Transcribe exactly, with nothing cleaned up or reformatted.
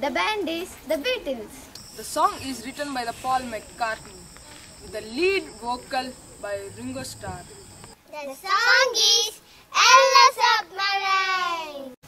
The band is the Beatles. The song is written by the Paul McCartney with the lead vocal by Ringo Starr. The song is